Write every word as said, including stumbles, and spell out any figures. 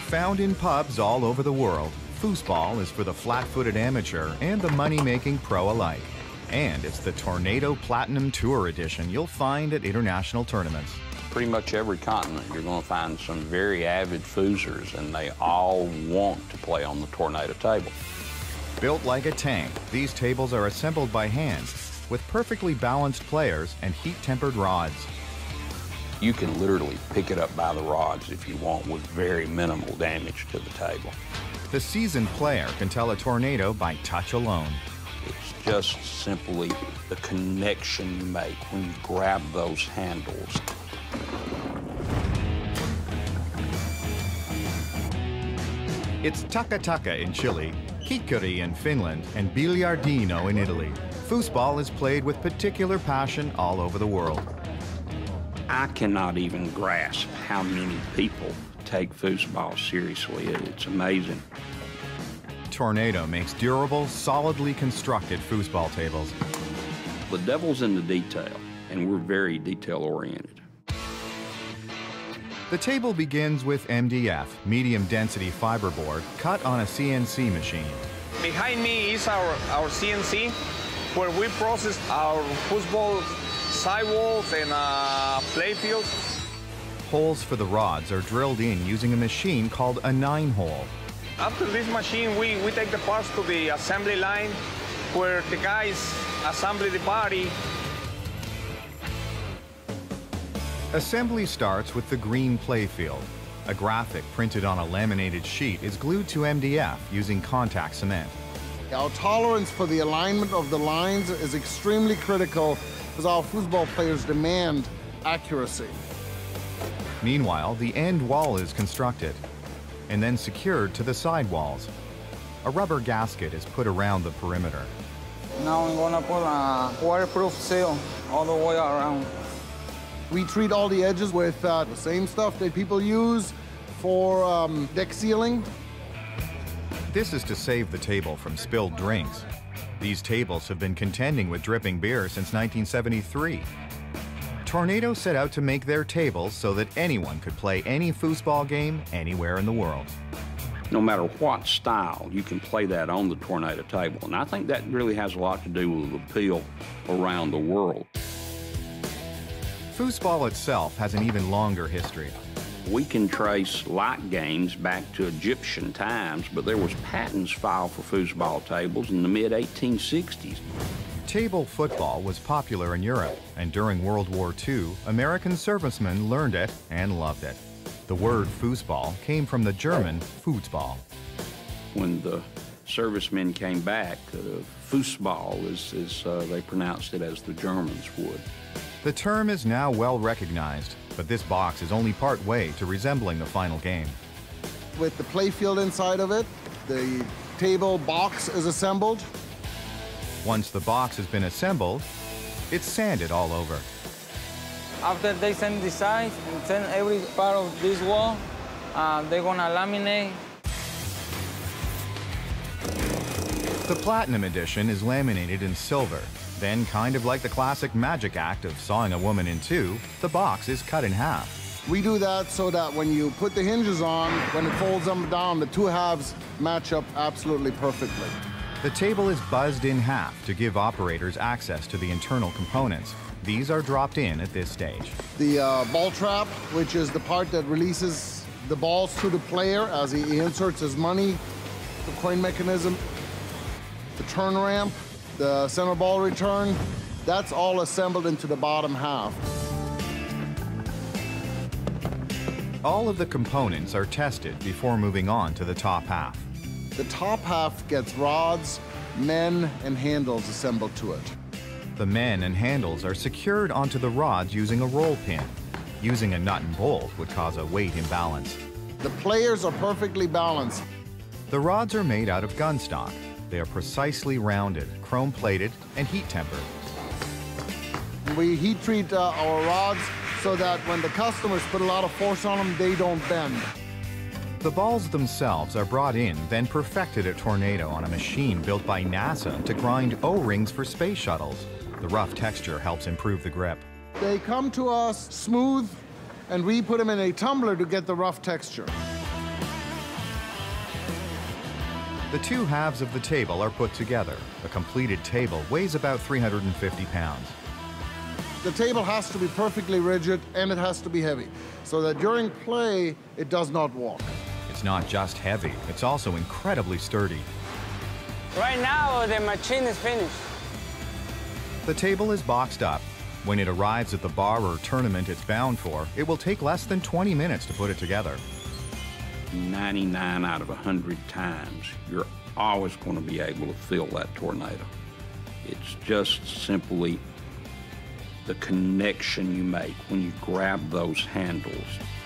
Found in pubs all over the world, foosball is for the flat-footed amateur and the money-making pro alike. And it's the Tornado Platinum Tour Edition you'll find at international tournaments. Pretty much every continent, you're going to find some very avid foosers, and they all want to play on the Tornado table. Built like a tank, these tables are assembled by hand with perfectly balanced players and heat-tempered rods. You can literally pick it up by the rods if you want with very minimal damage to the table. The seasoned player can tell a tornado by touch alone. It's just simply the connection you make when you grab those handles. It's taka taka in Chile, kikuri in Finland, and biliardino in Italy. Foosball is played with particular passion all over the world. I cannot even grasp how many people take foosball seriously. It's amazing. Tornado makes durable, solidly constructed foosball tables. The devil's in the detail, and we're very detail-oriented. The table begins with M D F, medium-density fiberboard, cut on a C N C machine. Behind me is our, our C N C, where we process our foosball sidewalls and uh, play fields. Holes for the rods are drilled in using a machine called a nine-hole. After this machine, we, we take the parts to the assembly line, where the guys assemble the body. Assembly starts with the green playfield. A graphic printed on a laminated sheet is glued to M D F using contact cement. Our tolerance for the alignment of the lines is extremely critical because our foosball players demand accuracy. Meanwhile, the end wall is constructed and then secured to the side walls. A rubber gasket is put around the perimeter. Now I'm gonna put a waterproof seal all the way around. We treat all the edges with uh, the same stuff that people use for um, deck sealing. This is to save the table from spilled drinks. These tables have been contending with dripping beer since nineteen seventy-three. Tornado set out to make their tables so that anyone could play any foosball game anywhere in the world. No matter what style, you can play that on the Tornado table. And I think that really has a lot to do with the appeal around the world. Foosball itself has an even longer history. We can trace light games back to Egyptian times, but there was patents filed for foosball tables in the mid eighteen sixties. Table football was popular in Europe, and during World War Two, American servicemen learned it and loved it. The word foosball came from the German Fußball. When the servicemen came back, uh, foosball is, is uh, they pronounced it as the Germans would. The term is now well recognized, but this box is only part way to resembling the final game. With the playfield inside of it, the table box is assembled. Once the box has been assembled, it's sanded all over. After they send the size and send every part of this wall, uh, they're gonna laminate. The Platinum Edition is laminated in silver. Then, kind of like the classic magic act of sawing a woman in two, the box is cut in half. We do that so that when you put the hinges on, when it folds them down, the two halves match up absolutely perfectly. The table is buzzed in half to give operators access to the internal components. These are dropped in at this stage. The uh, ball trap, which is the part that releases the balls to the player as he, he inserts his money, the coin mechanism, the turn ramp, the center ball return, that's all assembled into the bottom half. All of the components are tested before moving on to the top half. The top half gets rods, men, and handles assembled to it. The men and handles are secured onto the rods using a roll pin. Using a nut and bolt would cause a weight imbalance. The players are perfectly balanced. The rods are made out of gun stock. They are precisely rounded, chrome-plated, and heat-tempered. We heat treat uh, our rods so that when the customers put a lot of force on them, they don't bend. The balls themselves are brought in, then perfected at Tornado on a machine built by NASA to grind O-rings for space shuttles. The rough texture helps improve the grip. They come to us smooth, and we put them in a tumbler to get the rough texture. The two halves of the table are put together. A completed table weighs about three hundred fifty pounds. The table has to be perfectly rigid and it has to be heavy, so that during play, it does not walk. It's not just heavy, it's also incredibly sturdy. Right now, the machine is finished. The table is boxed up. When it arrives at the bar or tournament it's bound for, it will take less than twenty minutes to put it together. ninety-nine out of one hundred times, you're always going to be able to feel that tornado. It's just simply the connection you make when you grab those handles.